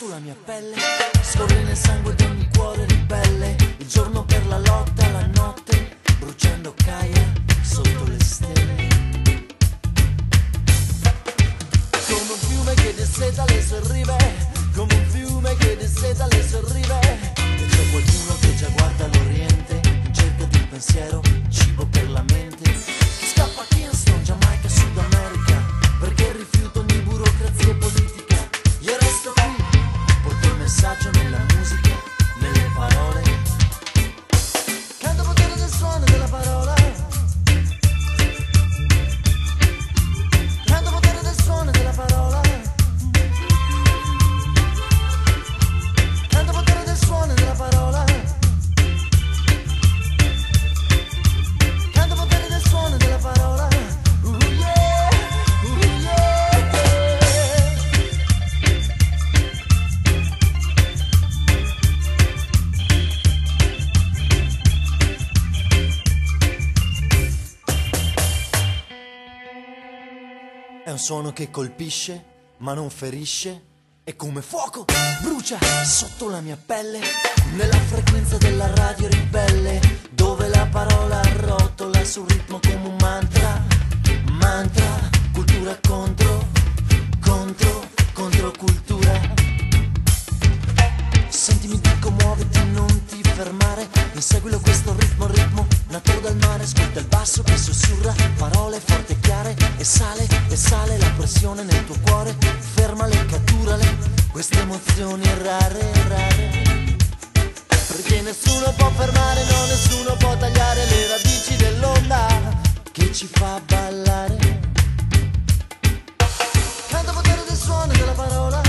sotto la mia pelle, scorre nel sangue di ogni cuore ribelle, il giorno per la lotta, la notte, bruciando caia sotto le stelle. Come un fiume che disseta le sue rive, come un fiume che disseta le sue rive, e c'è qualcuno che già guarda l'Oriente, in cerca di pensiero, cibo per la mente, che scappa a Kingston, Giamaica, Sud America, perché rifiuta ogni burocrazia politica. Io resto qui, porto il messaggio nella musica, nelle parole, canto il potere del suono e della parola, canto il potere del suono e della parola, canto il potere del suono e della parola, canto il potere del suono e della parola. Yeah, yeah, È un suono che colpisce, ma non ferisce, è come fuoco, brucia sotto la mia pelle, nella frequenza della radio ribelle, dove la parola rotola sul ritmo come un mantra, mantra, cultura contro, contro, contro cultura. Sentimi, dico, muoviti, non ti fermare, inseguilo questo ritmo, ritmo nato dal mare, ascolta il basso che sussurra, parole forti e chiare, e sale la pressione nel tuo cuore, fermale, catturale, queste emozioni rare, rare, perché nessuno può fermare, no, nessuno può tagliare le radici dell'onda che ci fa ballare. Canta il potere del suono e della parola,